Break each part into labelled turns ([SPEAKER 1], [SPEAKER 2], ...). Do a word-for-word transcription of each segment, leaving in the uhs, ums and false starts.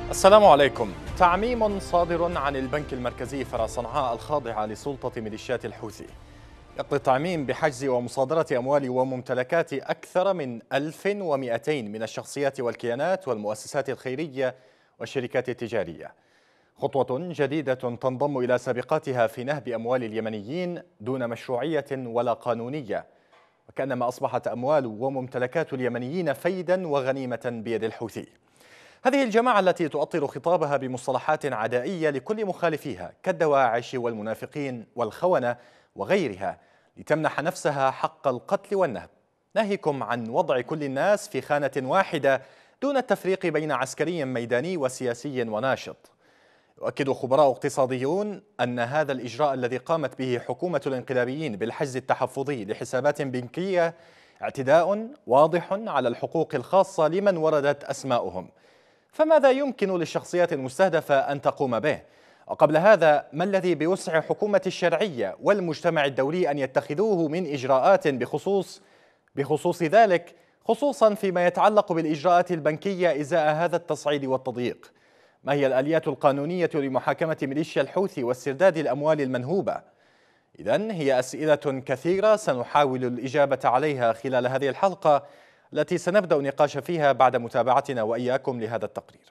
[SPEAKER 1] السلام عليكم. تعميم صادر عن البنك المركزي فرع صنعاء الخاضعة لسلطة ميليشيات الحوثي يقضي التعميم بحجز ومصادرة أموال وممتلكات أكثر من ألف ومئتين من الشخصيات والكيانات والمؤسسات الخيرية والشركات التجارية. خطوة جديدة تنضم إلى سابقاتها في نهب أموال اليمنيين دون مشروعية ولا قانونية، وكأنما أصبحت أموال وممتلكات اليمنيين فيدا وغنيمة بيد الحوثي. هذه الجماعة التي تؤطر خطابها بمصطلحات عدائية لكل مخالفيها كالدواعش والمنافقين والخونة وغيرها لتمنح نفسها حق القتل والنهب، ناهيكم عن وضع كل الناس في خانة واحدة دون التفريق بين عسكري ميداني وسياسي وناشط. يؤكد خبراء اقتصاديون أن هذا الإجراء الذي قامت به حكومة الانقلابيين بالحجز التحفظي لحسابات بنكية اعتداء واضح على الحقوق الخاصة لمن وردت أسماؤهم. فماذا يمكن للشخصيات المستهدفة أن تقوم به؟ وقبل هذا ما الذي بوسع حكومة الشرعية والمجتمع الدولي أن يتخذوه من إجراءات بخصوص بخصوص ذلك، خصوصا فيما يتعلق بالإجراءات البنكية إزاء هذا التصعيد والتضييق؟ ما هي الآليات القانونية لمحاكمة ميليشيا الحوثي واسترداد الأموال المنهوبة؟ إذن هي أسئلة كثيرة سنحاول الإجابة عليها خلال هذه الحلقة التي سنبدأ النقاش فيها بعد متابعتنا وإياكم لهذا التقرير.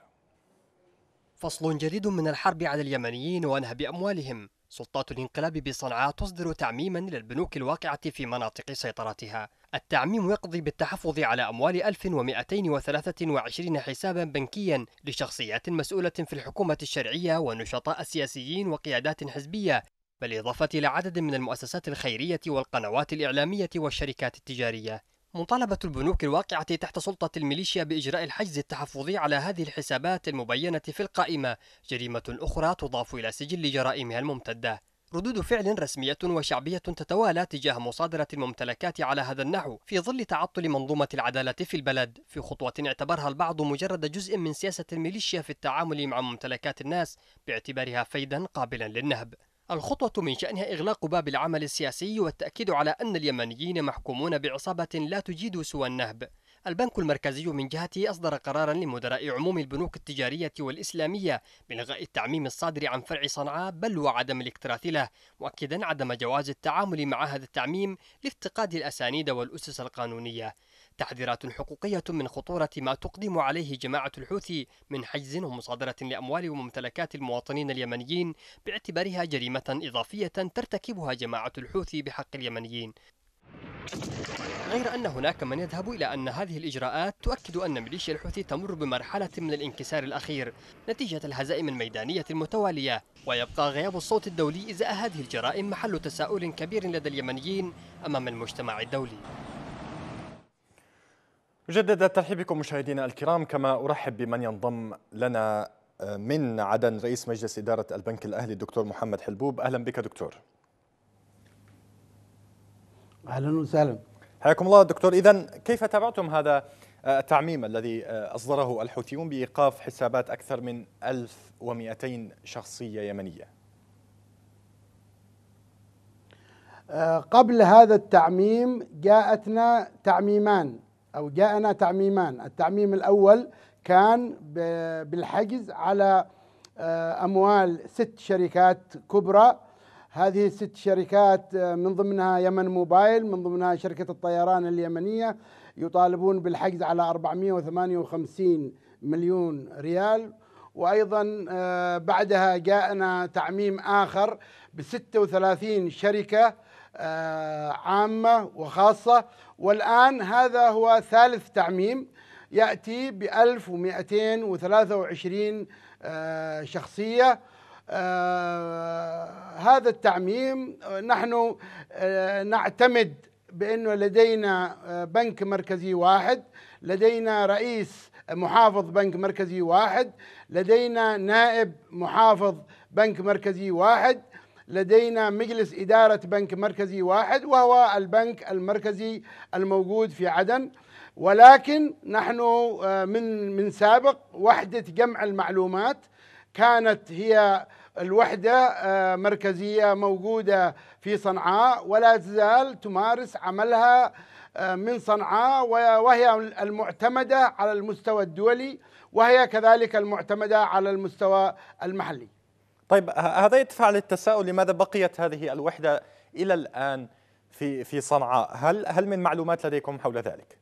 [SPEAKER 2] فصل جديد من الحرب على اليمنيين ونهب أموالهم. سلطات الانقلاب بصنعاء تصدر تعميما للبنوك الواقعة في مناطق سيطرتها. التعميم يقضي بالتحفظ على أموال ألف ومئتين وثلاثة وعشرين حسابا بنكيا لشخصيات مسؤولة في الحكومة الشرعية ونشطاء سياسيين وقيادات حزبية، بالإضافة إلى عدد من المؤسسات الخيرية والقنوات الإعلامية والشركات التجارية. مطالبة البنوك الواقعة تحت سلطة الميليشيا بإجراء الحجز التحفظي على هذه الحسابات المبينة في القائمة جريمة أخرى تضاف إلى سجل جرائمها الممتدة. ردود فعل رسمية وشعبية تتوالى تجاه مصادرة الممتلكات على هذا النحو في ظل تعطل منظومة العدالة في البلد، في خطوة اعتبرها البعض مجرد جزء من سياسة الميليشيا في التعامل مع ممتلكات الناس باعتبارها فيدا قابلا للنهب. الخطوة من شأنها إغلاق باب العمل السياسي والتأكيد على أن اليمنيين محكومون بعصابة لا تجيد سوى النهب. البنك المركزي من جهته أصدر قرارا لمدراء عموم البنوك التجارية والإسلامية بإلغاء التعميم الصادر عن فرع صنعاء بل وعدم الاكتراث له، مؤكدا عدم جواز التعامل مع هذا التعميم لافتقاد الأسانيد والأسس القانونية. تحذيرات حقوقية من خطورة ما تقدم عليه جماعة الحوثي من حجز ومصادرة لأموال وممتلكات المواطنين اليمنيين باعتبارها جريمة إضافية ترتكبها جماعة الحوثي بحق اليمنيين. غير أن هناك من يذهب إلى أن هذه الإجراءات تؤكد أن ميليشيا الحوثي تمر بمرحلة من الانكسار الأخير نتيجة الهزائم الميدانية المتوالية، ويبقى غياب الصوت الدولي إزاء هذه الجرائم محل تساؤل كبير لدى اليمنيين أمام المجتمع الدولي.
[SPEAKER 1] أجدد الترحيب بكم مشاهدينا الكرام، كما أرحب بمن ينضم لنا من عدن رئيس مجلس إدارة البنك الأهلي الدكتور محمد حلبوب. أهلا بك دكتور.
[SPEAKER 3] أهلا وسهلا.
[SPEAKER 1] حياكم الله دكتور. إذن كيف تابعتم هذا التعميم الذي أصدره الحوثيون بإيقاف حسابات أكثر من ألف ومئتين شخصية يمنية؟
[SPEAKER 3] قبل هذا التعميم جاءتنا تعميمان أو جاءنا تعميمان. التعميم الأول كان بالحجز على أموال ست شركات كبرى. هذه الست شركات من ضمنها يمن موبايل، من ضمنها شركة الطيران اليمنية، يطالبون بالحجز على أربعمئة وثمانية وخمسين مليون ريال. وأيضا بعدها جاءنا تعميم آخر بستة وثلاثين شركة عامة وخاصة، والآن هذا هو ثالث تعميم يأتي بألف ومئتين وثلاثة وعشرين شخصية. هذا التعميم نحن نعتمد بأنه لدينا بنك مركزي واحد، لدينا رئيس محافظ بنك مركزي واحد، لدينا نائب محافظ بنك مركزي واحد، لدينا مجلس إدارة بنك مركزي واحد وهو البنك المركزي الموجود في عدن. ولكن نحن من من سابق وحدة جمع المعلومات كانت هي الوحدة مركزية موجودة في صنعاء ولا تزال تمارس عملها من صنعاء، وهي المعتمدة على المستوى الدولي، وهي كذلك المعتمدة على المستوى المحلي.
[SPEAKER 1] طيب، هذا يدفع للتساؤل، لماذا بقيت هذه الوحدة إلى الآن في في صنعاء؟ هل هل من معلومات لديكم حول ذلك؟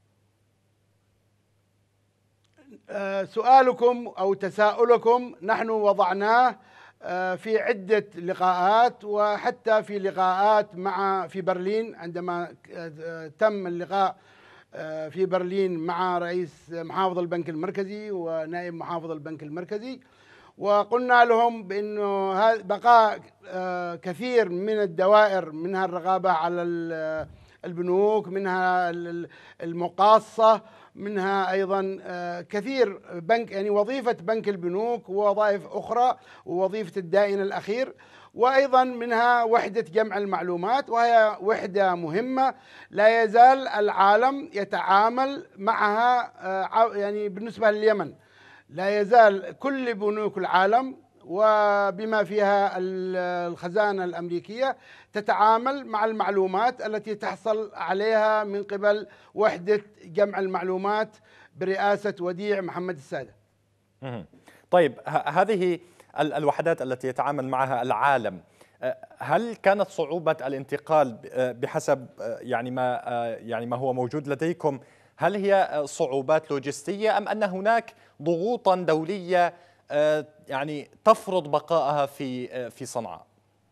[SPEAKER 3] سؤالكم أو تساؤلكم نحن وضعناه في عدة لقاءات، وحتى في لقاءات مع في برلين، عندما تم اللقاء في برلين مع رئيس محافظ البنك المركزي ونائب محافظ البنك المركزي، وقلنا لهم بأنه بقاء كثير من الدوائر، منها الرقابة على البنوك، منها المقاصة، منها أيضا كثير بنك، يعني وظيفة بنك البنوك ووظائف أخرى، ووظيفة الدائن الأخير، وأيضا منها وحدة جمع المعلومات، وهي وحدة مهمة لا يزال العالم يتعامل معها. يعني بالنسبة لليمن لا يزال كل بنوك العالم وبما فيها الخزانة الأمريكية تتعامل مع المعلومات التي تحصل عليها من قبل وحدة جمع المعلومات برئاسة وديع محمد السادة.
[SPEAKER 1] طيب، هذه الوحدات التي يتعامل معها العالم، هل كانت صعوبة الانتقال بحسب يعني ما يعني ما هو موجود لديكم، هل هي صعوبات لوجستية أم أن هناك ضغوطا دولية يعني تفرض بقائها في في صنعاء؟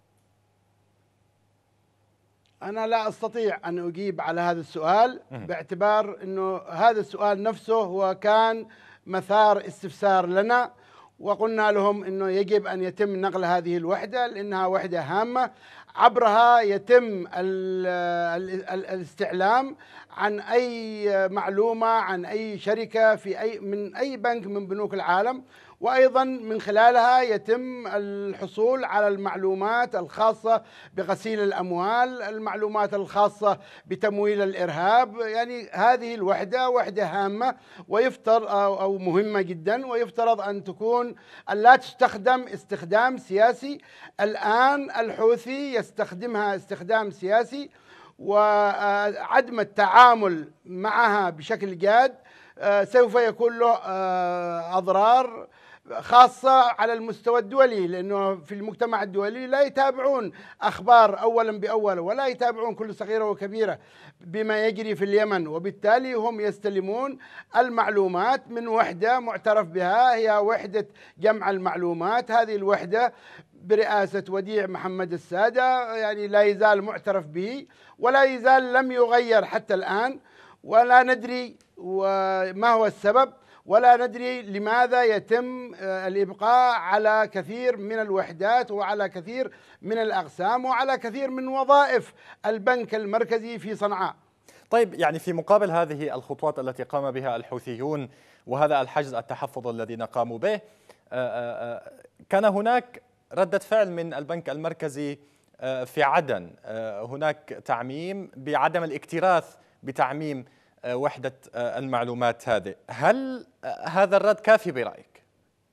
[SPEAKER 3] أنا لا أستطيع أن أجيب على هذا السؤال، باعتبار أنه هذا السؤال نفسه هو كان مثار استفسار لنا، وقلنا لهم أنه يجب أن يتم نقل هذه الوحدة لأنها وحدة هامة، عبرها يتم الاستعلام عن أي معلومة عن أي شركة في أي من أي بنك من بنوك العالم، وأيضا من خلالها يتم الحصول على المعلومات الخاصة بغسيل الأموال، المعلومات الخاصة بتمويل الإرهاب. يعني هذه الوحدة وحدة هامة ويفترض أو مهمة جدا، ويفترض أن تكون أن لا تستخدم استخدام سياسي. الآن الحوثي يستخدمها استخدام سياسي، وعدم التعامل معها بشكل جاد سوف يكون له أضرار خاصة على المستوى الدولي، لأنه في المجتمع الدولي لا يتابعون أخبار أولا بأول، ولا يتابعون كل صغيرة وكبيرة بما يجري في اليمن، وبالتالي هم يستلمون المعلومات من وحدة معترف بها، هي وحدة جمع المعلومات. هذه الوحدة برئاسة وديع محمد السادة يعني لا يزال معترف به، ولا يزال لم يغير حتى الآن، ولا ندري وما هو السبب، ولا ندري لماذا يتم الإبقاء على كثير من الوحدات وعلى كثير من الأقسام وعلى كثير من وظائف البنك المركزي في صنعاء.
[SPEAKER 1] طيب، يعني في مقابل هذه الخطوات التي قام بها الحوثيون وهذا الحجز التحفظ الذين قاموا به، كان هناك ردة فعل من البنك المركزي في عدن، هناك تعميم بعدم الاكتراث بتعميم وحدة المعلومات هذه. هل هذا الرد كافي برأيك؟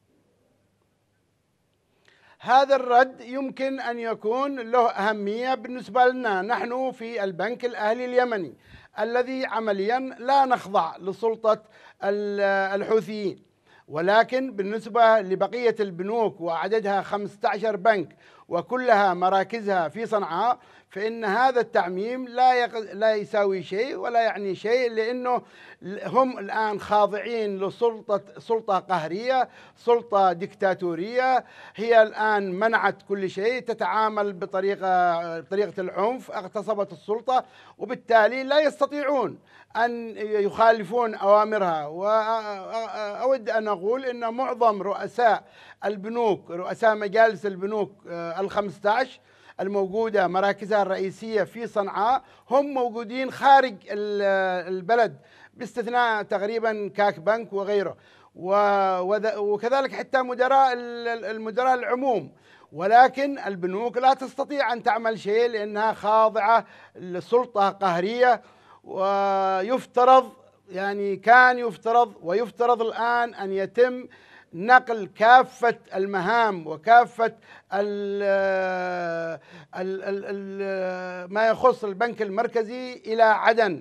[SPEAKER 3] هذا الرد يمكن أن يكون له أهمية بالنسبة لنا نحن في البنك الأهلي اليمني الذي عمليا لا نخضع لسلطة الحوثيين، ولكن بالنسبة لبقية البنوك وعددها خمسة عشر بنك وكلها مراكزها في صنعاء، فإن هذا التعميم لا يق... لا يساوي شيء ولا يعني شيء، لأنه هم الآن خاضعين لسلطة سلطة قهرية، سلطة ديكتاتورية، هي الآن منعت كل شيء، تتعامل بطريقة بطريقة العنف، اغتصبت السلطة، وبالتالي لا يستطيعون أن يخالفون أوامرها. وأود أن أقول أن معظم رؤساء البنوك، رؤساء مجالس البنوك الخمسة عشر الموجودة مراكزها الرئيسية في صنعاء هم موجودين خارج البلد، باستثناء تقريبا كاك بنك وغيره، وكذلك حتى مدراء المدراء العموم. ولكن البنوك لا تستطيع أن تعمل شيء لأنها خاضعة لسلطة قهرية، ويفترض يعني كان يفترض ويفترض الآن أن يتم نقل كافة المهام وكافة ال ال ال ال ما يخص البنك المركزي إلى عدن،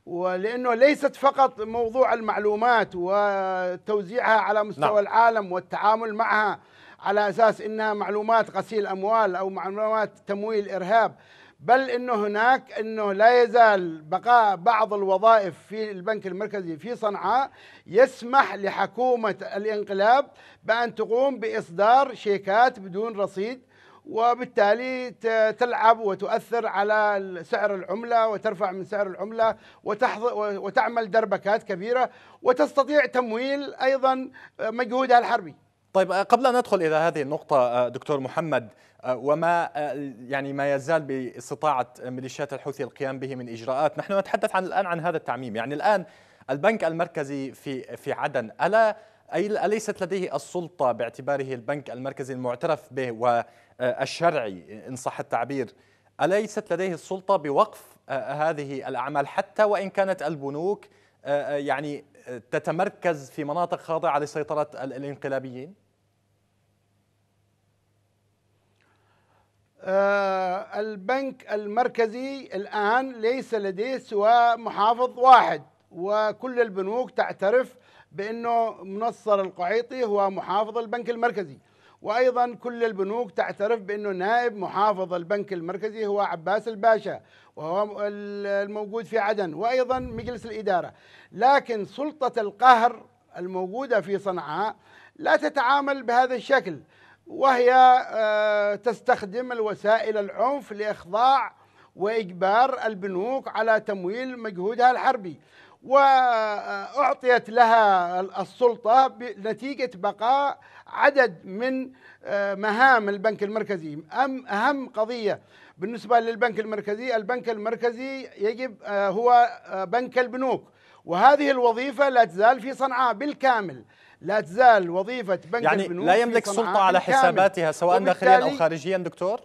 [SPEAKER 3] ولأنه ليست فقط موضوع المعلومات وتوزيعها على مستوى نعم. العالم والتعامل معها على أساس إنها معلومات غسيل أموال أو معلومات تمويل إرهاب، بل إنه هناك إنه لا يزال بقاء بعض الوظائف في البنك المركزي في صنعاء يسمح لحكومة الانقلاب بأن تقوم بإصدار شيكات بدون رصيد، وبالتالي تلعب وتؤثر على سعر العملة وترفع من سعر العملة وتعمل دربكات كبيرة وتستطيع تمويل أيضا مجهودها الحربي.
[SPEAKER 1] طيب قبل أن ندخل إلى هذه النقطة دكتور محمد، وما يعني ما يزال باستطاعة ميليشيات الحوثي القيام به من إجراءات، نحن نتحدث عن الآن عن هذا التعميم، يعني الآن البنك المركزي في في عدن ألا أليست لديه السلطة باعتباره البنك المركزي المعترف به والشرعي إن صح التعبير، أليست لديه السلطة بوقف هذه الأعمال حتى وإن كانت البنوك يعني تتمركز في مناطق خاضعة لسيطرة الانقلابيين؟
[SPEAKER 3] آه البنك المركزي الآن ليس لديه سوى محافظ واحد، وكل البنوك تعترف بأنه منصر القعيطي هو محافظ البنك المركزي، وأيضا كل البنوك تعترف بأنه نائب محافظ البنك المركزي هو عباس الباشا وهو الموجود في عدن، وأيضا مجلس الإدارة. لكن سلطة القهر الموجودة في صنعاء لا تتعامل بهذا الشكل، وهي تستخدم الوسائل العنف لإخضاع وإجبار البنوك على تمويل مجهودها الحربي، وأعطيت لها السلطة بنتيجة بقاء عدد من مهام البنك المركزي. أهم قضية بالنسبة للبنك المركزي، البنك المركزي يجب هو بنك البنوك، وهذه الوظيفة لا تزال في صنعاء بالكامل، لا تزال وظيفة بنك
[SPEAKER 1] يعني
[SPEAKER 3] البنوك
[SPEAKER 1] لا يملك سلطة على حساباتها سواء داخليا أو خارجيا دكتور؟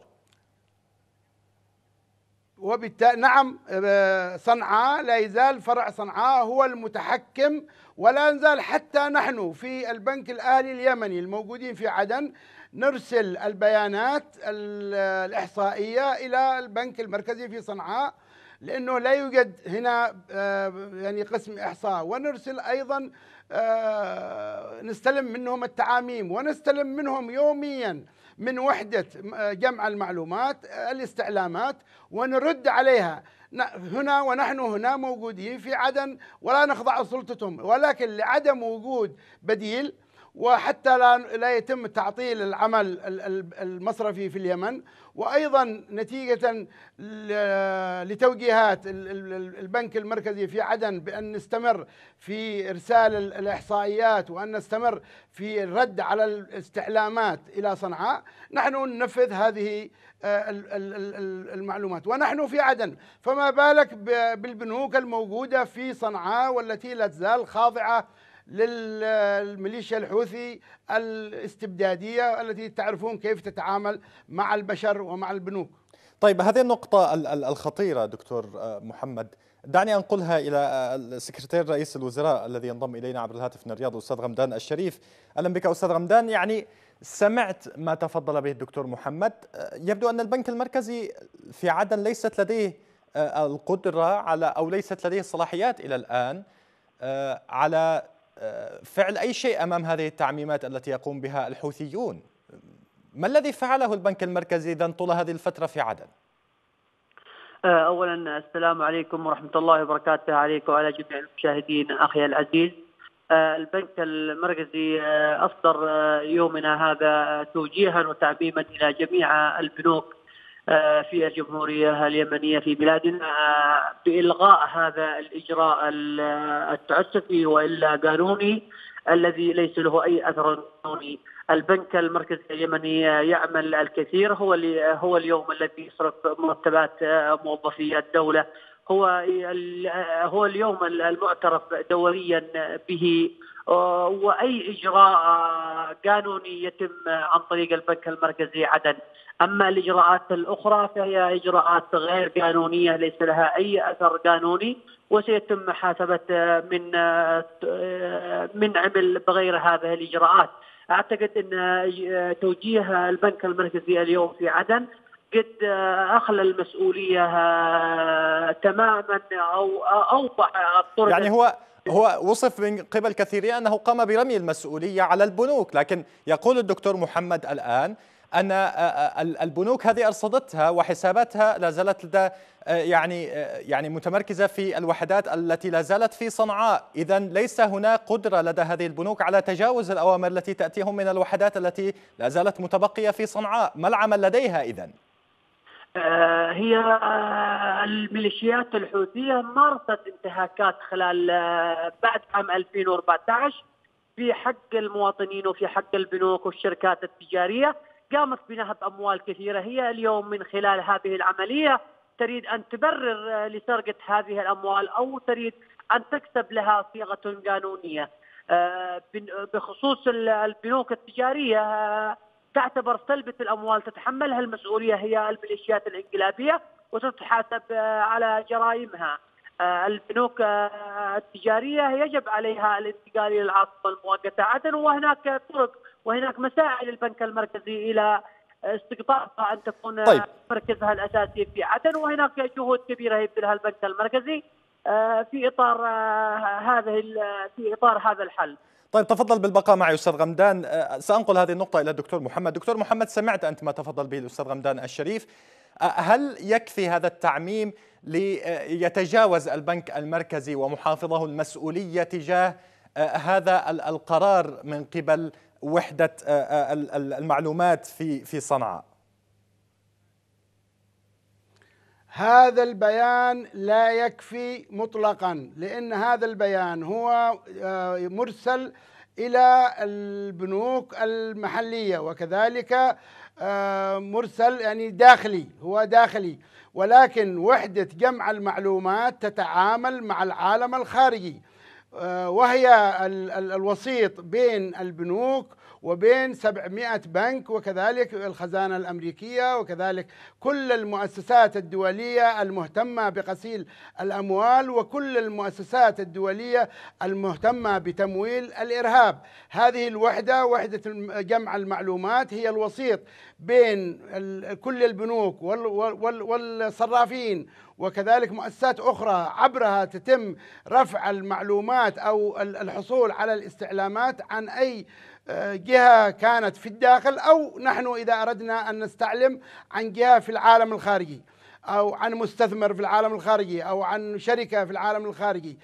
[SPEAKER 3] وبالتالي نعم، صنعاء لا يزال فرع صنعاء هو المتحكم، ولا نزال حتى نحن في البنك الأهلي اليمني الموجودين في عدن نرسل البيانات الإحصائية إلى البنك المركزي في صنعاء، لأنه لا يوجد هنا يعني قسم إحصاء، ونرسل أيضا نستلم منهم التعاميم، ونستلم منهم يوميا من وحدة جمع المعلومات الاستعلامات ونرد عليها هنا، ونحن هنا موجودين في عدن ولا نخضع سلطتهم، ولكن لعدم وجود بديل وحتى لا لا يتم تعطيل العمل المصرفي في اليمن، وايضا نتيجه لتوجيهات البنك المركزي في عدن بان نستمر في ارسال الاحصائيات وان نستمر في الرد على الاستعلامات الى صنعاء، نحن ننفذ هذه المعلومات ونحن في عدن، فما بالك بالبنوك الموجوده في صنعاء والتي لا تزال خاضعه للميليشيا الحوثي الاستبدادية التي تعرفون كيف تتعامل مع البشر ومع البنوك.
[SPEAKER 1] طيب هذه النقطة الخطيرة دكتور محمد، دعني أنقلها إلى السكرتير رئيس الوزراء الذي ينضم إلينا عبر الهاتف من الرياض، أستاذ غمدان الشريف. أهلا بك أستاذ غمدان. يعني سمعت ما تفضل به الدكتور محمد، يبدو أن البنك المركزي في عدن ليست لديه القدرة على أو ليست لديه الصلاحيات إلى الآن على فعل أي شيء أمام هذه التعميمات التي يقوم بها الحوثيون. ما الذي فعله البنك المركزي إذن طول هذه الفترة في عدن؟
[SPEAKER 4] أولا السلام عليكم ورحمة الله وبركاته عليك وعلى جميع المشاهدين أخي العزيز. البنك المركزي أصدر يومنا هذا توجيها وتعميما إلى جميع البنوك في الجمهورية اليمنية في بلادنا بإلغاء هذا الإجراء التعسفي وإلا قانوني الذي ليس له أي أثر قانوني. البنك المركزي اليمني يعمل الكثير، هو هو اليوم الذي يصرف مرتبات موظفي الدولة، هو هو اليوم المعترف دوليا به، وأي إجراء قانوني يتم عن طريق البنك المركزي عدن. أما الإجراءات الأخرى فهي إجراءات غير قانونية ليس لها أي أثر قانوني، وسيتم محاسبة من من عمل بغير هذه الإجراءات. أعتقد أن توجيه البنك المركزي اليوم في عدن قد أخلى المسؤولية تماما أو أوضح الطرق.
[SPEAKER 1] يعني هو هو وصف من قبل كثيرين أنه قام برمي المسؤولية على البنوك، لكن يقول الدكتور محمد الآن أن البنوك هذه أرصدتها وحساباتها لا زالت لدى يعني يعني متمركزة في الوحدات التي لا زالت في صنعاء. إذا ليس هناك قدرة لدى هذه البنوك على تجاوز الأوامر التي تأتيهم من الوحدات التي لا زالت متبقية في صنعاء. ما العمل لديها إذن؟
[SPEAKER 4] هي الميليشيات الحوثية مارست انتهاكات خلال بعد عام ألفين وأربعة عشر في حق المواطنين وفي حق البنوك والشركات التجارية، قامت بنهب أموال كثيرة. هي اليوم من خلال هذه العملية تريد أن تبرر لسرقة هذه الأموال أو تريد أن تكسب لها صيغة قانونية. بخصوص البنوك التجارية تعتبر سلبة الأموال تتحملها المسؤولية هي الميليشيات الانقلابية وتتحاسب على جرائمها. البنوك التجارية يجب عليها الانتقال إلى العاصمة المؤقتة عدن، وهناك طرق وهناك مساعي للبنك المركزي إلى استقطابها أن تكون طيب. مركزها الأساسي في عدن، وهناك جهود كبيرة يبذلها البنك المركزي في إطار هذا في إطار هذا الحل.
[SPEAKER 1] طيب تفضل بالبقاء معي أستاذ غمدان، سأنقل هذه النقطة إلى الدكتور محمد. دكتور محمد، سمعت أنت ما تفضل به الأستاذ غمدان الشريف. هل يكفي هذا التعميم ليتجاوز البنك المركزي ومحافظه المسؤولية تجاه هذا القرار من قبل وحدة المعلومات في في صنعاء؟
[SPEAKER 3] هذا البيان لا يكفي مطلقا، لأن هذا البيان هو مرسل إلى البنوك المحلية وكذلك مرسل يعني داخلي، هو داخلي، ولكن وحدة جمع المعلومات تتعامل مع العالم الخارجي، وهي الوسيط بين البنوك وبين سبعمائة بنك وكذلك الخزانة الأمريكية وكذلك كل المؤسسات الدولية المهتمة بغسيل الأموال وكل المؤسسات الدولية المهتمة بتمويل الإرهاب. هذه الوحدة، وحدة جمع المعلومات، هي الوسيط بين كل البنوك والصرافين وكذلك مؤسسات أخرى عبرها تتم رفع المعلومات أو الحصول على الاستعلامات عن أي جهة كانت في الداخل، أو نحن إذا أردنا أن نستعلم عن جهة في العالم الخارجي أو عن مستثمر في العالم الخارجي أو عن شركة في العالم الخارجي.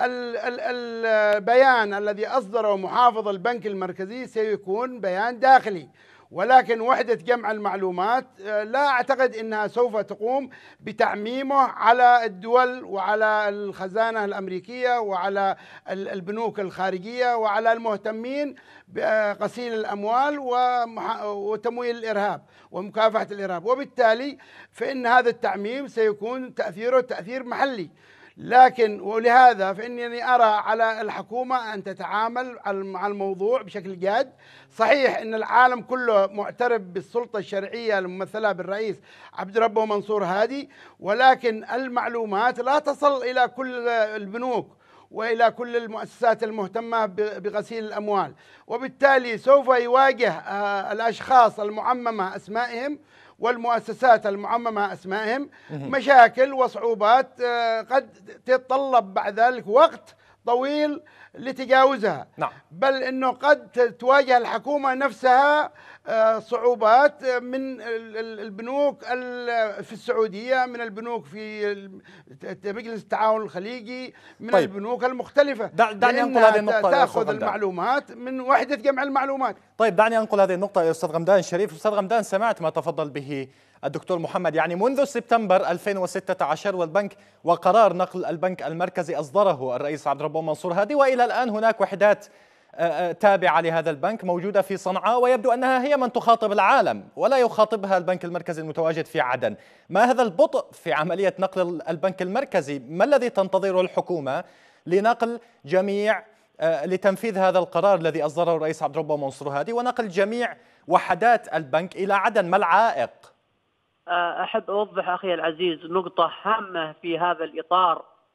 [SPEAKER 3] البيان الذي أصدره محافظ البنك المركزي سيكون بيان داخلي، ولكن وحدة جمع المعلومات لا أعتقد أنها سوف تقوم بتعميمه على الدول وعلى الخزانة الأمريكية وعلى البنوك الخارجية وعلى المهتمين بغسيل الأموال وتمويل الإرهاب ومكافحة الإرهاب، وبالتالي فإن هذا التعميم سيكون تأثيره تأثير محلي. لكن ولهذا فإنني أرى على الحكومة أن تتعامل مع الموضوع بشكل جاد. صحيح أن العالم كله معترف بالسلطة الشرعية الممثلة بالرئيس عبد ربه منصور هادي، ولكن المعلومات لا تصل إلى كل البنوك وإلى كل المؤسسات المهتمة بغسيل الأموال، وبالتالي سوف يواجه الأشخاص المعممة أسمائهم والمؤسسات المعممة أسمائهم مشاكل وصعوبات قد تتطلب بعد ذلك وقت طويل لتجاوزها.
[SPEAKER 1] نعم.
[SPEAKER 3] بل أنه قد تواجه الحكومة نفسها صعوبات من البنوك في السعودية، من البنوك في مجلس التعاون الخليجي، من طيب. البنوك المختلفة.
[SPEAKER 1] دعني أنقل هذه النقطة،
[SPEAKER 3] تأخذ المعلومات من وحدة جمع المعلومات.
[SPEAKER 1] طيب دعني أنقل هذه النقطة يا أستاذ غمدان الشريف. أستاذ غمدان، سمعت ما تفضل به الدكتور محمد. يعني منذ سبتمبر ألفين وستة عشر والبنك وقرار نقل البنك المركزي أصدره الرئيس عبد ربه منصور هادي، وإلى الآن هناك وحدات تابعة لهذا البنك موجودة في صنعاء، ويبدو أنها هي من تخاطب العالم ولا يخاطبها البنك المركزي المتواجد في عدن. ما هذا البطء في عملية نقل البنك المركزي؟ ما الذي تنتظره الحكومة لنقل جميع لتنفيذ هذا القرار الذي أصدره الرئيس عبد ربه منصور هادي ونقل جميع وحدات البنك إلى عدن؟ ما العائق؟
[SPEAKER 4] أحب أوضح أخي العزيز نقطة هامة في هذا الإطار.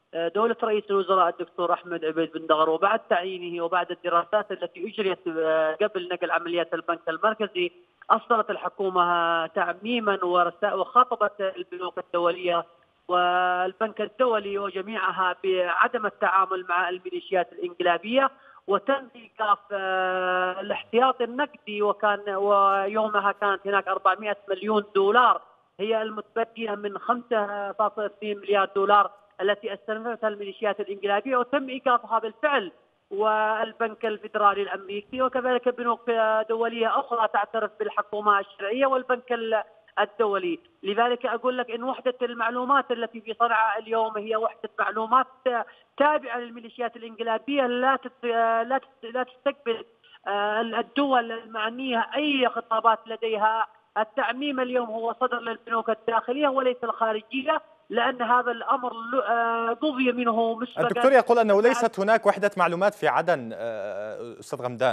[SPEAKER 4] دولة رئيس الوزراء الدكتور أحمد عبيد بن دغر، وبعد تعيينه وبعد الدراسات التي أجريت قبل نقل عمليات البنك المركزي، أصدرت الحكومة تعميما وخاطبت البنوك الدولية والبنك الدولي وجميعها بعدم التعامل مع الميليشيات الانقلابية، وتم ايقاف الاحتياطي النقدي، وكان ويومها كانت هناك أربعمائة مليون دولار هي المتبقية من خمسة فاصلة اثنين مليار دولار التي استلفتها الميليشيات الانقلابية، وتم ايقافها بالفعل. والبنك الفيدرالي الامريكي وكذلك بنوك دولية اخرى تعترف بالحكومة الشرعية والبنك الدولي. لذلك أقول لك إن وحدة المعلومات التي في صنعاء اليوم هي وحدة معلومات تابعة للميليشيات الإنقلابية، لا لا لا تستقبل الدول المعنية أي خطابات لديها. التعميم اليوم هو صدر للبنوك الداخلية وليس الخارجية، لأن هذا الأمر قضي منه مسبقا.
[SPEAKER 1] الدكتور يقول أنه ليست هناك وحدة معلومات في عدن أستاذ غمدان.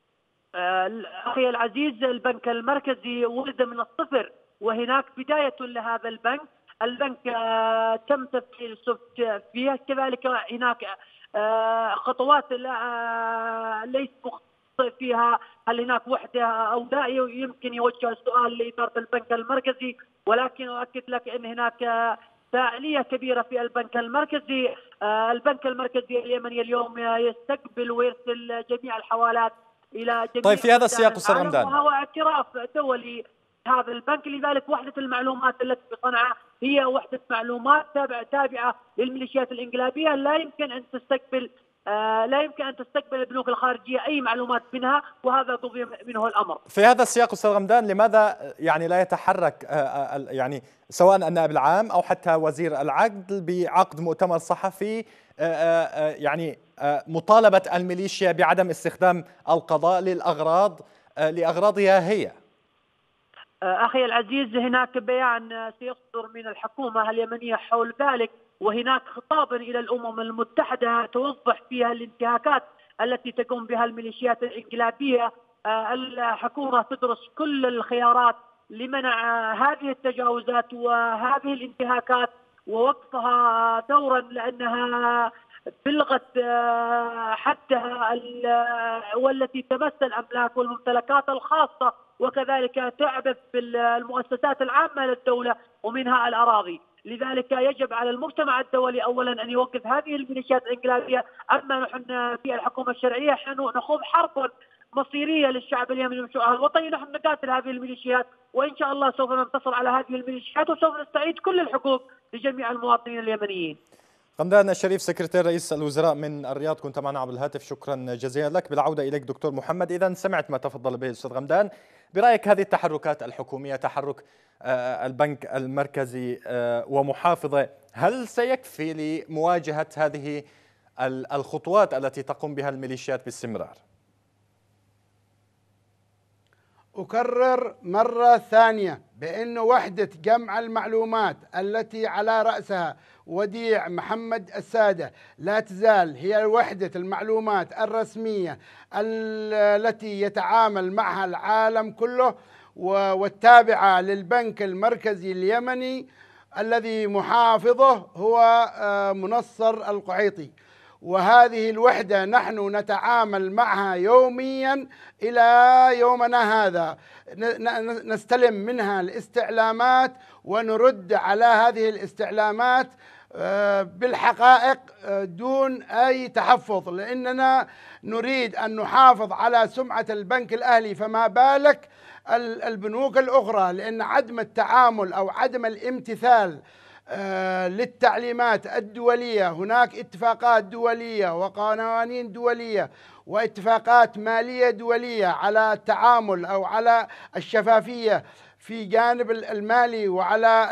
[SPEAKER 4] أخي العزيز، البنك المركزي ولد من الصفر، وهناك بداية لهذا البنك. البنك تم تفعيل السوفت فيه، كذلك هناك خطوات ليس مختص فيها هل هناك وحدة أو لا. يمكن يوجه السؤال لإدارة البنك المركزي، ولكن أؤكد لك أن هناك فاعلية كبيرة في البنك المركزي. البنك المركزي اليمني اليوم يستقبل ويرسل جميع الحوالات إلى جميع.
[SPEAKER 1] طيب في هذا السياق أستاذ غمدان،
[SPEAKER 4] وهو اعتراف دولي هذا البنك. لذلك وحدة المعلومات التي في صنعاء هي وحدة معلومات تابعة تابعة للميليشيات الإنقلابية، لا يمكن أن تستقبل آه لا يمكن أن تستقبل البنوك الخارجية أي معلومات منها، وهذا قضي منه الأمر.
[SPEAKER 1] في هذا السياق أستاذ غمدان، لماذا يعني لا يتحرك آه يعني سواء النائب العام أو حتى وزير العدل بعقد مؤتمر صحفي آه آه يعني آه مطالبة الميليشيا بعدم استخدام القضاء للأغراض آه لأغراضها هي؟
[SPEAKER 4] أخي العزيز، هناك بيان سيصدر من الحكومة اليمنية حول ذلك، وهناك خطاب إلى الأمم المتحدة توضح فيها الانتهاكات التي تقوم بها الميليشيات الإنقلابية. الحكومة تدرس كل الخيارات لمنع هذه التجاوزات وهذه الانتهاكات ووقفها دورا، لأنها بلغت حدها والتي تمس الأملاك والممتلكات الخاصة، وكذلك تعبث بالمؤسسات العامة للدولة ومنها الأراضي. لذلك يجب على المجتمع الدولي أولا أن يوقف هذه الميليشيات الإنقلابية. أما نحن في الحكومة الشرعية نخوض حرب مصيرية للشعب اليمني والشعب الوطني. نحن نقاتل هذه الميليشيات، وإن شاء الله سوف ننتصر على هذه الميليشيات، وسوف نستعيد كل الحقوق لجميع المواطنين اليمنيين.
[SPEAKER 1] غمدان الشريف، سكرتير رئيس الوزراء من الرياض، كنت معنا عبر الهاتف، شكرا جزيلا لك. بالعودة إليك دكتور محمد، إذا سمعت ما تفضل به الأستاذ غمدان، برأيك هذه التحركات الحكومية، تحرك البنك المركزي ومحافظة، هل سيكفي لمواجهة هذه الخطوات التي تقوم بها الميليشيات باستمرار؟
[SPEAKER 3] أكرر مرة ثانية بأن وحدة جمع المعلومات التي على رأسها وديع محمد السادة لا تزال هي وحدة المعلومات الرسمية التي يتعامل معها العالم كله، والتابعة للبنك المركزي اليمني الذي محافظه هو منصر القحيطي. وهذه الوحدة نحن نتعامل معها يوميا إلى يومنا هذا، نستلم منها الاستعلامات ونرد على هذه الاستعلامات بالحقائق دون أي تحفظ، لأننا نريد أن نحافظ على سمعة البنك الأهلي، فما بالك البنوك الأخرى، لأن عدم التعامل أو عدم الامتثال للتعليمات الدولية، هناك اتفاقات دولية وقوانين دولية واتفاقات مالية دولية على التعامل أو على الشفافية في جانب المالي وعلى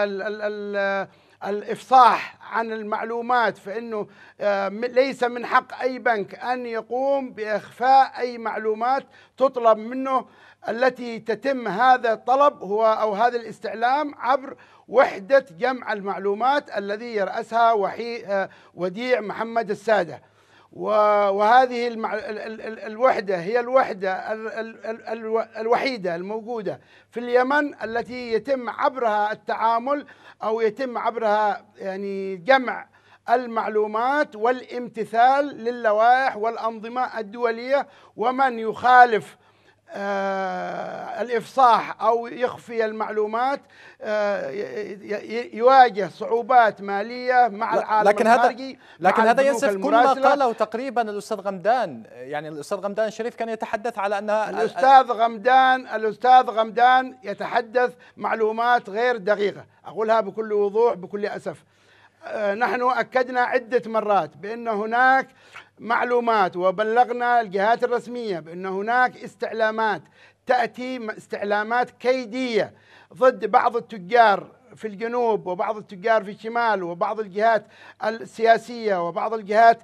[SPEAKER 3] الإفصاح عن المعلومات، فإنه ليس من حق أي بنك أن يقوم بإخفاء أي معلومات تطلب منه. التي تتم هذا الطلب هو أو هذا الاستعلام عبر وحدة جمع المعلومات الذي يرأسها وديع محمد السادة. وهذه الوحدة هي الوحدة الوحيدة الموجودة في اليمن التي يتم عبرها التعامل أو يتم عبرها يعني جمع المعلومات والامتثال للوائح والأنظمة الدولية، ومن يخالف آه الإفصاح أو يخفي المعلومات آه يواجه صعوبات مالية مع العالم
[SPEAKER 1] لكن
[SPEAKER 3] الخارجي.
[SPEAKER 1] هذا لكن هذا ينسف كل ما
[SPEAKER 3] المراسلة.
[SPEAKER 1] قاله تقريبا الأستاذ غمدان. يعني الأستاذ غمدان الشريف كان يتحدث على أن
[SPEAKER 3] الأستاذ غمدان الأستاذ غمدان يتحدث معلومات غير دقيقة، أقولها بكل وضوح بكل أسف. آه نحن أكدنا عدة مرات بأن هناك معلومات، وبلغنا الجهات الرسمية بأن هناك استعلامات تأتي استعلامات كيدية ضد بعض التجار في الجنوب وبعض التجار في الشمال وبعض الجهات السياسية وبعض الجهات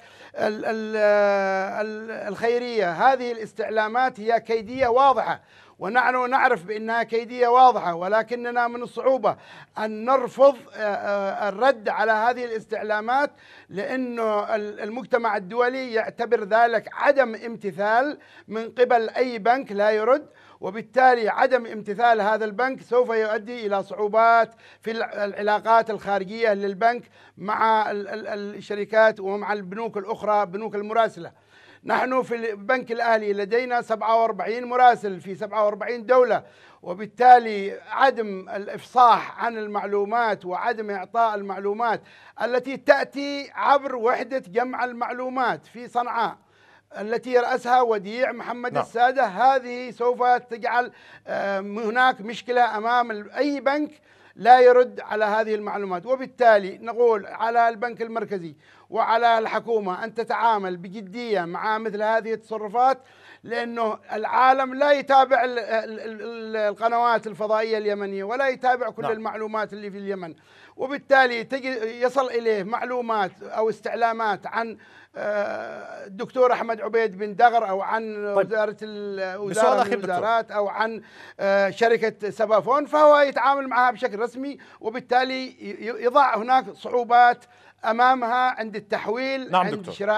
[SPEAKER 3] الخيرية. هذه الاستعلامات هي كيدية واضحة، ونحن نعرف بأنها كيدية واضحة، ولكننا من الصعوبة أن نرفض الرد على هذه الاستعلامات، لأنه المجتمع الدولي يعتبر ذلك عدم امتثال من قبل أي بنك لا يرد، وبالتالي عدم امتثال هذا البنك سوف يؤدي إلى صعوبات في العلاقات الخارجية للبنك مع الشركات ومع البنوك الأخرى، بنوك المراسلة. نحن في البنك الأهلي لدينا سبعة وأربعين مراسل في سبعة وأربعين دولة، وبالتالي عدم الإفصاح عن المعلومات وعدم إعطاء المعلومات التي تأتي عبر وحدة جمع المعلومات في صنعاء التي يرأسها وديع محمد نعم. السادة، هذه سوف تجعل هناك مشكلة أمام أي بنك لا يرد على هذه المعلومات. وبالتالي نقول على البنك المركزي وعلى الحكومة أن تتعامل بجدية مع مثل هذه التصرفات، لأنه العالم لا يتابع القنوات الفضائية اليمنية ولا يتابع كل نعم. المعلومات اللي في اليمن، وبالتالي تجي يصل إليه معلومات أو استعلامات عن الدكتور أحمد عبيد بن دغر أو عن طيب. وزارة الوزارة من الوزارات أو عن شركة سبافون، فهو يتعامل معها بشكل رسمي، وبالتالي يضع هناك صعوبات أمامها عند التحويل نعم عند دكتور. شراء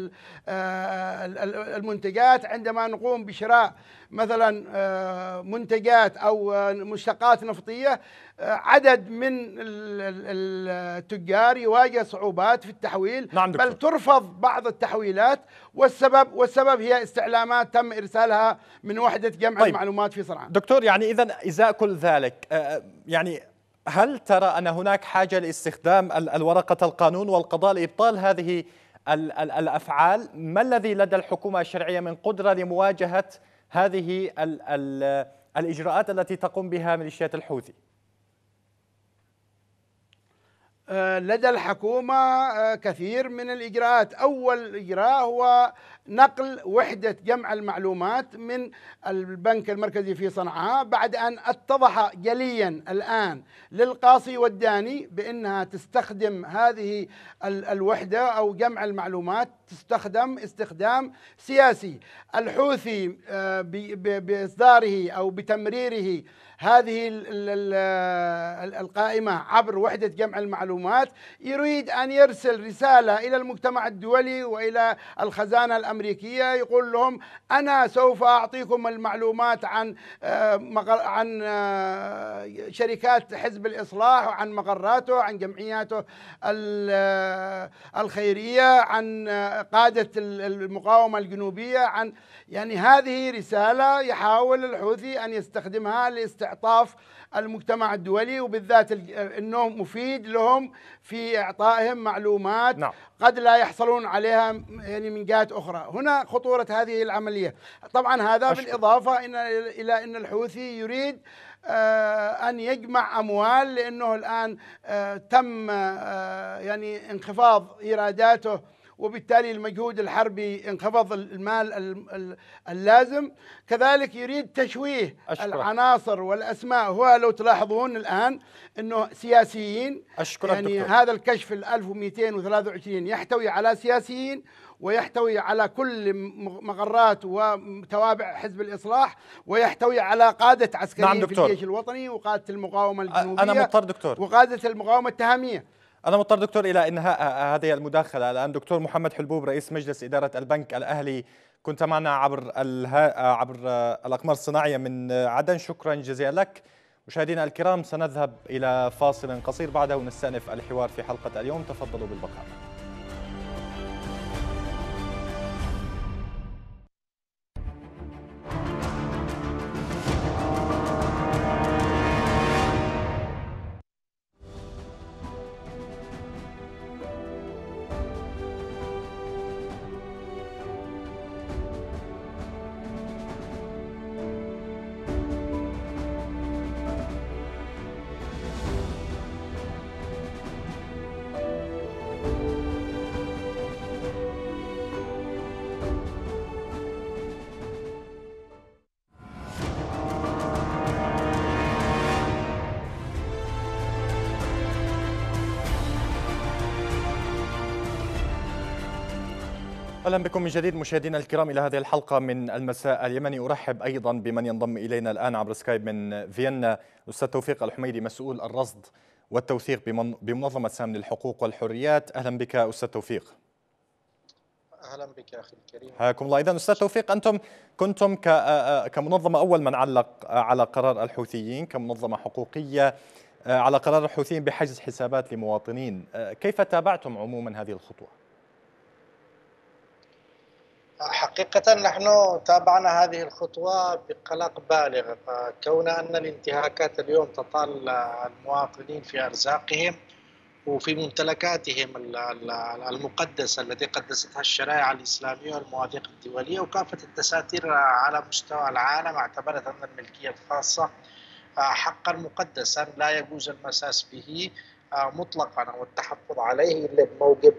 [SPEAKER 3] المنتجات، عندما نقوم بشراء مثلا منتجات أو مشتقات نفطية، عدد من التجار يواجه صعوبات في التحويل نعم بل ترفض بعض التحويلات، والسبب والسبب هي استعلامات تم إرسالها من وحدة جمع طيب. المعلومات في صنعاء.
[SPEAKER 1] دكتور، يعني إذن إزاء كل ذلك، يعني هل ترى أن هناك حاجة لاستخدام الورقة القانون والقضاء لإبطال هذه الأفعال؟ ما الذي لدى الحكومة الشرعية من قدرة لمواجهة هذه الإجراءات التي تقوم بها ميليشيات الحوثي؟
[SPEAKER 3] لدى الحكومة كثير من الإجراءات. أول إجراء هو نقل وحدة جمع المعلومات من البنك المركزي في صنعاء، بعد أن اتضح جليا الآن للقاصي والداني بأنها تستخدم هذه الوحدة أو جمع المعلومات تستخدم استخدام سياسي. الحوثي بإصداره أو بتمريره هذه القائمة عبر وحدة جمع المعلومات يريد أن يرسل رسالة إلى المجتمع الدولي وإلى الخزانة الأمريكية، يقول لهم أنا سوف أعطيكم المعلومات عن عن شركات حزب الإصلاح وعن مقراته، عن جمعياته الخيرية، عن قادة المقاومة الجنوبية، عن يعني هذه رسالة يحاول الحوثي أن يستخدمها لاستعطاف المجتمع الدولي، وبالذات أنه مفيد لهم في إعطائهم معلومات نعم. قد لا يحصلون عليها يعني من جهات أخرى. هنا خطورة هذه العملية. طبعا هذا أشكر. بالإضافة إلى أن الحوثي يريد أن يجمع أموال، لأنه الآن تم يعني انخفاض إيراداته، وبالتالي المجهود الحربي انخفض المال اللازم. كذلك يريد تشويه أشكرك. العناصر والأسماء. هو لو تلاحظون الآن أنه سياسيين، يعني دكتور. هذا الكشف ال ألف ومئتين وثلاثة وعشرين يحتوي على سياسيين ويحتوي على كل مقرات وتوابع حزب الإصلاح، ويحتوي على قادة عسكريين نعم في الجيش الوطني وقادة المقاومة الجنوبية
[SPEAKER 1] أنا مضطر دكتور.
[SPEAKER 3] وقادة المقاومة التهامية.
[SPEAKER 1] أنا مضطر دكتور إلى إنهاء هذه المداخلة. الآن دكتور محمد حلبوب رئيس مجلس إدارة البنك الأهلي، كنت معنا عبر عبر الأقمار الصناعية من عدن، شكرا جزيلا لك. مشاهدينا الكرام، سنذهب إلى فاصل قصير، بعده نستأنف الحوار في حلقة اليوم، تفضلوا بالبقاء. أهلا بكم من جديد مشاهدينا الكرام إلى هذه الحلقة من المساء اليمني. أرحب أيضا بمن ينضم إلينا الآن عبر سكايب من فيينا، الأستاذ توفيق الحميدي، مسؤول الرصد والتوثيق بمنظمة سامن للحقوق والحريات. أهلا بك أستاذ توفيق.
[SPEAKER 5] أهلا بك أخي الكريم.
[SPEAKER 1] حياكم الله. إذن أستاذ توفيق، أنتم كنتم كمنظمة أول من علق على قرار الحوثيين، كمنظمة حقوقية على قرار الحوثيين بحجز حسابات لمواطنين، كيف تابعتم عموما هذه الخطوة؟
[SPEAKER 5] حقيقة نحن تابعنا هذه الخطوة بقلق بالغ، كون أن الانتهاكات اليوم تطال المواطنين في أرزاقهم وفي ممتلكاتهم المقدسة التي قدستها الشرائع الإسلامية والمواثيق الدولية، وكافة الدساتير على مستوى العالم اعتبرت أن الملكية الخاصة حقا مقدسا لا يجوز المساس به مطلقا والتحفظ عليه إلا بموجب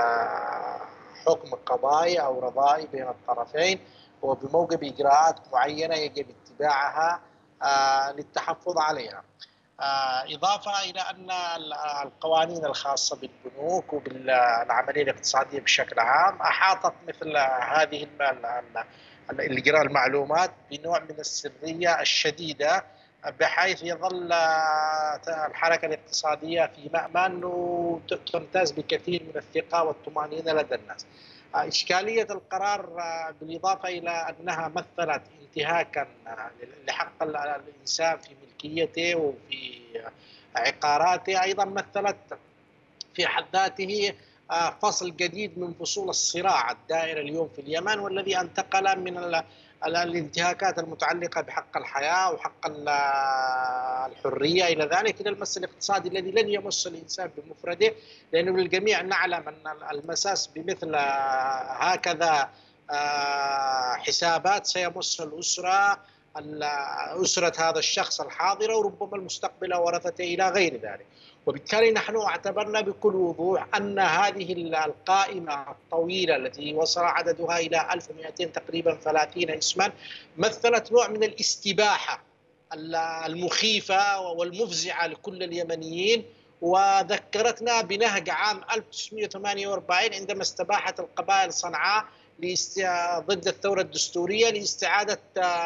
[SPEAKER 5] حكم قضائي أو رضائي بين الطرفين، وبموجب إجراءات معينة يجب اتباعها للتحفظ عليها. إضافة إلى أن القوانين الخاصة بالبنوك وبالعملية الاقتصادية بشكل عام أحاطت مثل هذه الإجراء المعلومات بنوع من السرية الشديدة، بحيث يظل الحركة الاقتصادية في مأمن وتمتاز بكثير من الثقة والطمأنينة لدى الناس. إشكالية القرار بالإضافة إلى أنها مثلت انتهاكا لحق الإنسان في ملكيته وفي عقاراته، أيضا مثلت في حد ذاته فصل جديد من فصول الصراع الدائر اليوم في اليمن، والذي انتقل من الانتهاكات المتعلقة بحق الحياة وحق الحرية إلى ذلك إلى المس الاقتصادي الذي لن يمس الإنسان بمفرده، لأنه للجميع نعلم أن المساس بمثل هكذا حسابات سيمس الأسرة أسرة هذا الشخص الحاضرة وربما المستقبل ورثته إلى غير ذلك. وبالتالي نحن اعتبرنا بكل وضوح أن هذه القائمة الطويلة التي وصل عددها إلى ألف ومئتين تقريبا ثلاثين اسما مثلت نوع من الاستباحة المخيفة والمفزعة لكل اليمنيين، وذكرتنا بنهج عام ألف وتسعمئة وثمانية وأربعين عندما استباحت القبائل صنعاء ضد الثورة الدستورية لاستعادة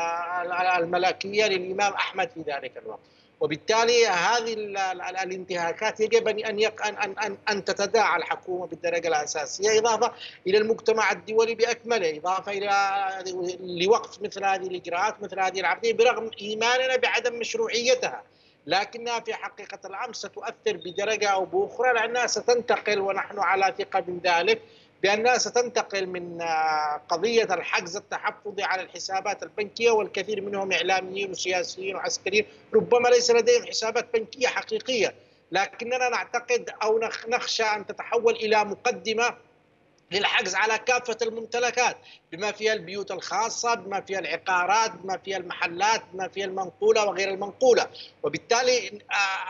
[SPEAKER 5] الملكية للإمام أحمد في ذلك الوقت. وبالتالي هذه الانتهاكات يجب أن أن أن أن تتداعى الحكومة بالدرجة الأساسية، إضافة إلى المجتمع الدولي بأكمله، إضافة إلى لوقف مثل هذه الإجراءات مثل هذه العملية برغم إيماننا بعدم مشروعيتها، لكنها في حقيقة الأمر ستؤثر بدرجة أو بأخرى، لأنها ستنتقل ونحن على ثقة من ذلك بأنها ستنتقل من قضية الحجز التحفظي على الحسابات البنكية، والكثير منهم إعلاميين وسياسيين وعسكريين ربما ليس لديهم حسابات بنكية حقيقية، لكننا نعتقد أو نخشى أن تتحول إلى مقدمة للحجز على كافة الممتلكات بما فيها البيوت الخاصة، بما فيها العقارات، بما فيها المحلات، بما فيها المنقولة وغير المنقولة. وبالتالي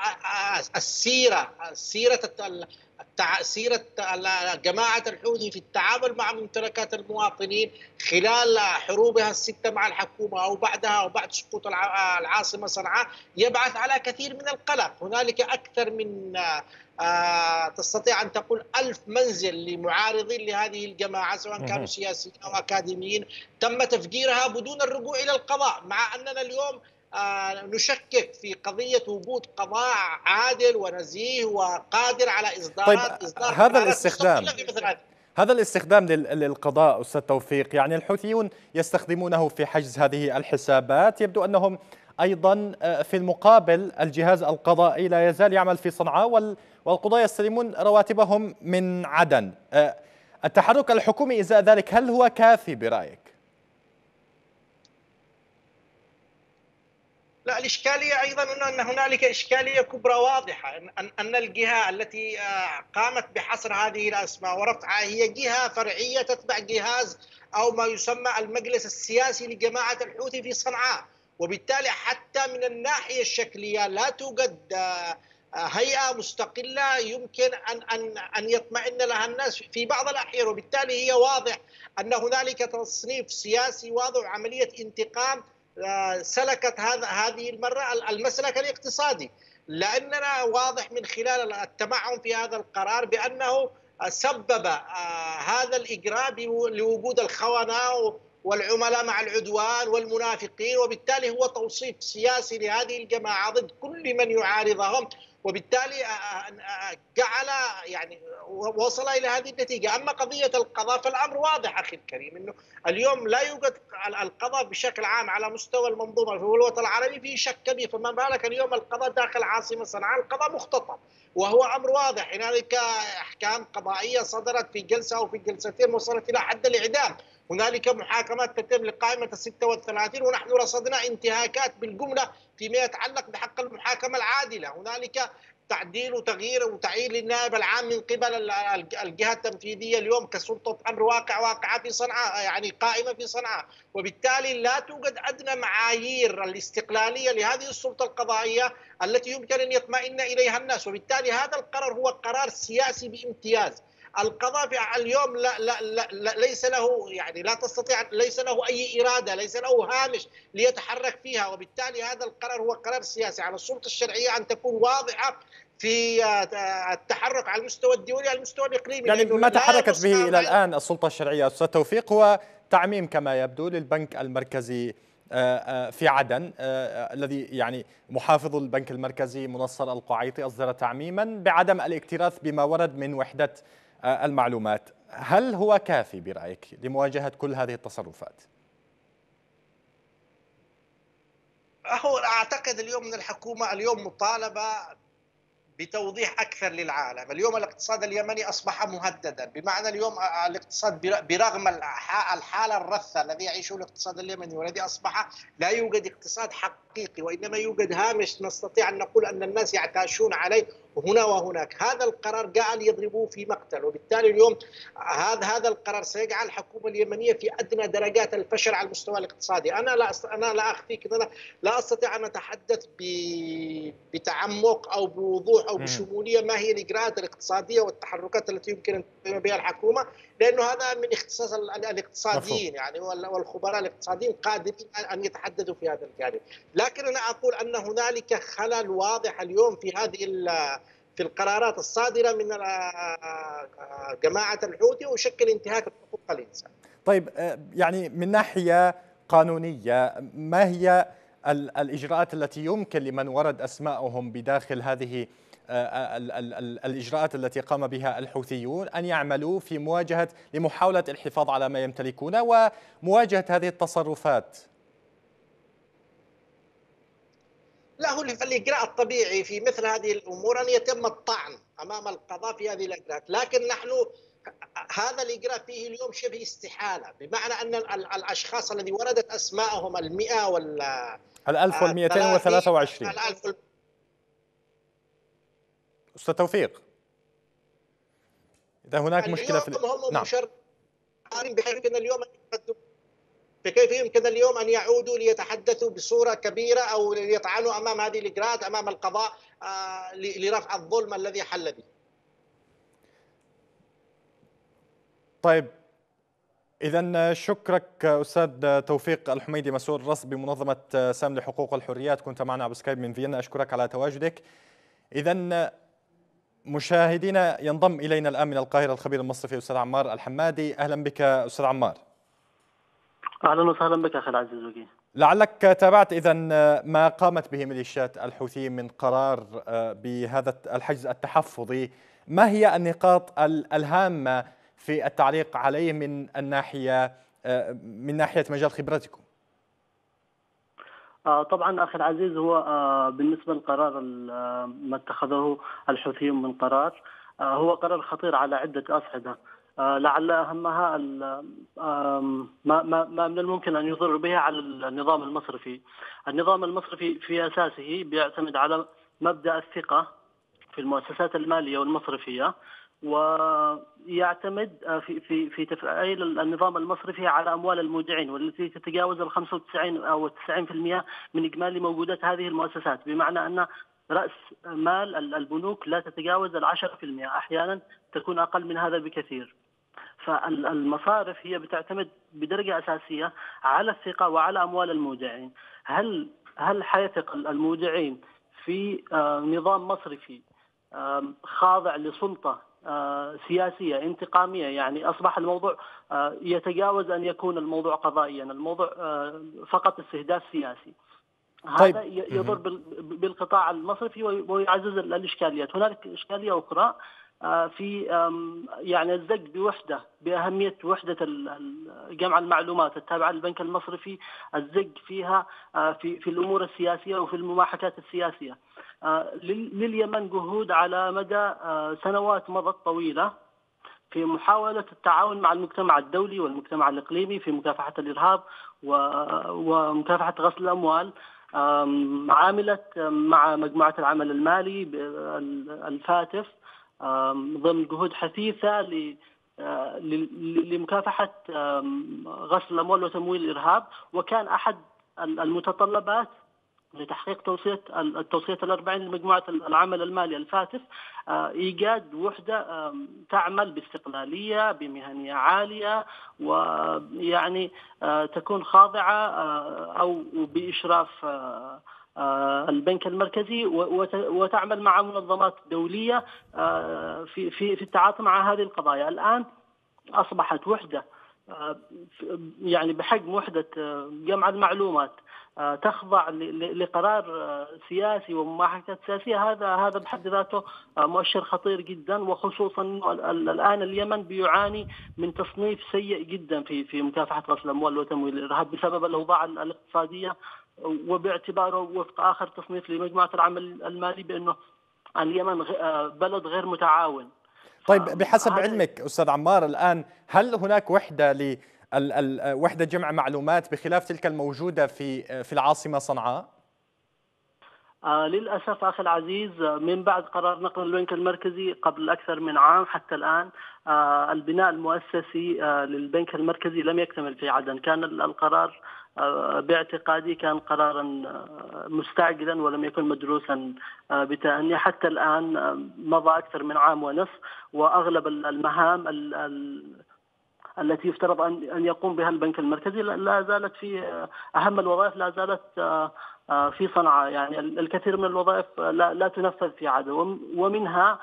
[SPEAKER 5] السيرة سيرة سيرة جماعة الحوثي في التعامل مع ممتلكات المواطنين خلال حروبها الستة مع الحكومة أو بعدها أو بعد سقوط العاصمة صنعاء يبعث على كثير من القلق. هنالك أكثر من آه تستطيع أن تقول ألف منزل لمعارضين لهذه الجماعة سواء كانوا سياسيين أو أكاديميين تم تفجيرها بدون الرجوع إلى القضاء، مع أننا اليوم آه نشكك في قضية وجود قضاء عادل ونزيه وقادر على إصدار
[SPEAKER 1] طيب
[SPEAKER 5] إصدار
[SPEAKER 1] هذا الاستخدام هذا الاستخدام للقضاء أستاذ توفيق، يعني الحوثيون يستخدمونه في حجز هذه الحسابات، يبدو أنهم أيضا في المقابل الجهاز القضائي لا يزال يعمل في صنعاء والقضاة يستلمون رواتبهم من عدن. التحرك الحكومي إزاء ذلك هل هو كافي برأيك؟
[SPEAKER 5] لا، الإشكالية أيضا أن هنالك إشكالية كبرى واضحة، أن أن الجهة التي قامت بحصر هذه الأسماء ورفعها هي جهة فرعية تتبع جهاز أو ما يسمى المجلس السياسي لجماعة الحوثي في صنعاء، وبالتالي حتى من الناحية الشكلية لا توجد هيئة مستقلة يمكن أن أن أن يطمئن لها الناس في بعض الأحيان، وبالتالي هي واضح أن هنالك تصنيف سياسي واضح وعملية انتقام سلكت هذا هذه المرة المسلك الاقتصادي، لأننا واضح من خلال التمعن في هذا القرار بأنه سبب هذا الإجراء لوجود الخونة والعملاء مع العدوان والمنافقين، وبالتالي هو توصيف سياسي لهذه الجماعة ضد كل من يعارضهم، وبالتالي جعل يعني وصل إلى هذه النتيجة. أما قضية القضاء فالأمر واضح أخي الكريم، أنه اليوم لا يوجد القضاء بشكل عام على مستوى المنظومة في الوطن العربي فيه شك كبير، فما بالك اليوم القضاء داخل عاصمة صنعاء القضاء مختطف، وهو أمر واضح. هنالك أحكام قضائية صدرت في جلسة أو في جلستين وصلت إلى حد الإعدام، هنالك محاكمات تتم لقائمة الستة والثلاثين، ونحن رصدنا انتهاكات بالجملة فيما يتعلق بحق المحاكمة العادلة. هنالك تعديل وتغيير وتعيين للنائب العام من قبل الجهة التنفيذية اليوم كسلطة أمر واقع واقعة في صنعاء، يعني قائمة في صنعاء، وبالتالي لا توجد أدنى معايير الاستقلالية لهذه السلطة القضائية التي يمكن أن يطمئن إليها الناس، وبالتالي هذا القرار هو قرار سياسي بامتياز. القضاء اليوم لا لا لا ليس له يعني لا تستطيع ليس له أي إرادة، ليس له هامش ليتحرك فيها، وبالتالي هذا القرار هو قرار سياسي. على السلطة الشرعية أن تكون واضحة في التحرك على المستوى الدولي على المستوى الإقليمي.
[SPEAKER 1] يعني ما تحركت به إلى الآن السلطة الشرعية أستاذ توفيق هو تعميم كما يبدو للبنك المركزي في عدن، الذي يعني محافظ البنك المركزي منصر القعيطي أصدر تعميما بعدم الاكتراث بما ورد من وحدة المعلومات. هل هو كافي برأيك لمواجهة كل هذه التصرفات؟
[SPEAKER 5] هو أعتقد اليوم من الحكومة اليوم مطالبة بتوضيح أكثر للعالم. اليوم الاقتصاد اليمني أصبح مهددا، بمعنى اليوم الاقتصاد برغم الحالة الرثة الذي يعيشه الاقتصاد اليمني والذي أصبح لا يوجد اقتصاد حقيقي، وإنما يوجد هامش نستطيع أن نقول أن الناس يعتاشون عليه هنا وهناك. هذا القرار جعل يضربوه في مقتل، وبالتالي اليوم هذا هذا القرار سيجعل الحكومة اليمنية في أدنى درجات الفشل على المستوى الاقتصادي. أنا لا أست... أنا لا أخفيك أنا لا أستطيع أن أتحدث ب... بتعمق أو بوضوح أو بشمولية ما هي الإجراءات الاقتصادية والتحركات التي يمكن أن تقوم بها الحكومة، لأنه هذا من اختصاص الاقتصاديين يعني والخبراء الاقتصاديين قادرين أن يتحدثوا في هذا الجانب. لكن أنا أقول أن هنالك خلل واضح اليوم في هذه في القرارات الصادرة من جماعة الحوثي، وشكل انتهاك حقوق الإنسان.
[SPEAKER 1] طيب يعني من ناحية قانونية ما هي الإجراءات التي يمكن لمن ورد أسماءهم بداخل هذه الإجراءات التي قام بها الحوثيون أن يعملوا في مواجهة لمحاولة الحفاظ على ما يمتلكونه ومواجهة هذه التصرفات؟
[SPEAKER 5] له الإجراء الطبيعي في مثل هذه الأمور أن يتم الطعن أمام القضاء في هذه الإجراءات، لكن نحن هذا الإجراء فيه اليوم شبه استحالة، بمعنى أن الأشخاص الذي وردت أسماءهم المئة وال
[SPEAKER 1] الألف والمئتين وثلاثة وعشرين. أستاذ توفيق، إذا هناك مشكلة في
[SPEAKER 5] هم نعم بحيث يمكن اليوم فكيف يمكن اليوم أن يعودوا ليتحدثوا بصورة كبيرة أو ليطعنوا أمام هذه الإجراءات أمام القضاء لرفع الظلم الذي حل به.
[SPEAKER 1] طيب إذا شكرك أستاذ توفيق الحميدي مسؤول الرصد بمنظمة سام لحقوق الحريات، كنت معنا عبر سكايب من فيينا، أشكرك على تواجدك. إذا مشاهدينا ينضم إلينا الآن من القاهرة الخبير المصرفي أستاذ عمار الحمادي. أهلا بك أستاذ عمار.
[SPEAKER 6] أهلا وسهلا بك أخي العزيز وكي.
[SPEAKER 1] لعلك تابعت إذا ما قامت به ميليشيات الحوثيين من قرار بهذا الحجز التحفظي، ما هي النقاط الهامة في التعليق عليه من الناحية من ناحية مجال خبرتكم؟
[SPEAKER 6] طبعا أخي العزيز، هو بالنسبة للقرار ما اتخذه الحوثيون من قرار، هو قرار خطير على عدة أصعدة، لعل أهمها ما ما من الممكن أن يضر به على النظام المصرفي. النظام المصرفي في أساسه بيعتمد على مبدأ الثقة في المؤسسات المالية والمصرفية، ويعتمد في في في تفعيل النظام المصرفي على أموال المودعين، والتي تتجاوز ال خمسة وتسعين أو تسعين بالمئة من إجمالي موجودات هذه المؤسسات، بمعنى أن رأس مال البنوك لا تتجاوز العشرة في المئة، أحيانا تكون أقل من هذا بكثير. فالمصارف هي بتعتمد بدرجة أساسية على الثقة وعلى أموال المودعين. هل هل حيثق المودعين في نظام مصرفي خاضع لسلطة سياسية انتقامية. يعني أصبح الموضوع يتجاوز أن يكون الموضوع قضائيا، الموضوع فقط استهداف سياسي.
[SPEAKER 1] طيب.
[SPEAKER 6] هذا يضر بالقطاع المصرفي ويعزز الإشكاليات. هناك إشكالية أخرى في يعني الزج بوحدة بأهمية وحدة جمع المعلومات التابعة للبنك المصرفي، الزج فيها في في الأمور السياسية وفي المماحكات السياسية. لليمن جهود على مدى سنوات مضت طويلة في محاولة التعاون مع المجتمع الدولي والمجتمع الإقليمي في مكافحة الإرهاب ومكافحة غسل الأموال. عاملت مع مجموعة العمل المالي الفاتف ضمن جهود حثيثة لمكافحة غسل الأموال وتمويل الإرهاب، وكان أحد المتطلبات لتحقيق توصية التوصية الأربعين لمجموعة العمل المالي الفاتف إيجاد وحدة تعمل باستقلالية بمهنية عالية، ويعني تكون خاضعة أو بإشراف البنك المركزي وتعمل مع منظمات دولية في في في التعاطي مع هذه القضايا. الآن أصبحت وحدة يعني بحجم وحدة جمع المعلومات تخضع لقرار سياسي ومماحكات سياسية. هذا هذا بحد ذاته مؤشر خطير جدا، وخصوصا الآن اليمن بيعاني من تصنيف سيء جدا في في مكافحة غسل الأموال وتمويل الإرهاب بسبب الأوضاع الاقتصادية، وباعتباره وفق آخر تصنيف لمجموعة العمل المالي بأنه اليمن بلد غير متعاون.
[SPEAKER 1] طيب بحسب علمك أستاذ عمار، الآن هل هناك وحدة ل وحدة جمع معلومات بخلاف تلك الموجودة في في العاصمة صنعاء؟
[SPEAKER 6] آه للأسف أخي العزيز، من بعد قرار نقل البنك المركزي قبل أكثر من عام حتى الآن آه البناء المؤسسي آه للبنك المركزي لم يكتمل في عدن. كان القرار آه باعتقادي كان قرارا مستعجلا ولم يكن مدروسا آه بتأني. حتى الآن آه مضى أكثر من عام ونصف، وأغلب المهام ال ال التي يفترض أن يقوم بها البنك المركزي لا زالت في أهم الوظائف لا زالت في صنعاء. يعني الكثير من الوظائف لا, لا تنفذ في عدن، ومنها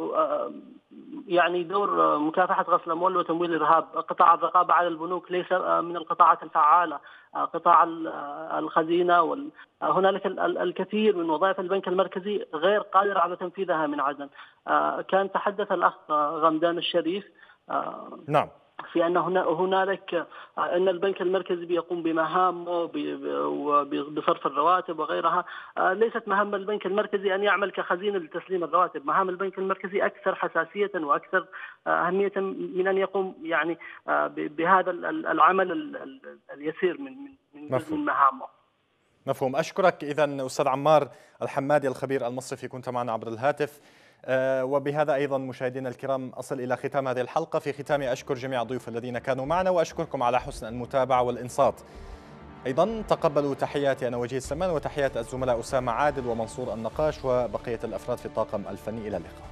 [SPEAKER 6] يعني دور مكافحة غسل الأموال وتمويل الإرهاب. قطاع الرقابة على البنوك ليس من القطاعات الفعالة، قطاع الخزينة، هنالك الكثير من وظائف البنك المركزي غير قادر على تنفيذها من عدن. كان تحدث الأخ غمدان الشريف
[SPEAKER 1] نعم
[SPEAKER 6] في أن هنالك أن البنك المركزي بيقوم بمهامه بصرف الرواتب وغيرها. ليست مهام البنك المركزي أن يعمل كخزينة لتسليم الرواتب. مهام البنك المركزي أكثر حساسية وأكثر أهمية من أن يقوم يعني بهذا العمل اليسير من من من مهامه.
[SPEAKER 1] مفهوم. أشكرك إذن أستاذ عمار الحمادي الخبير المصرفي، كنت معنا عبر الهاتف. وبهذا أيضا مشاهدينا الكرام أصل إلى ختام هذه الحلقة. في ختامها أشكر جميع الضيوف الذين كانوا معنا، وأشكركم على حسن المتابعة والإنصات. أيضا تقبلوا تحياتي أنا وجيه السمان وتحيات الزملاء أسامة عادل ومنصور النقاش وبقية الأفراد في الطاقم الفني. إلى اللقاء.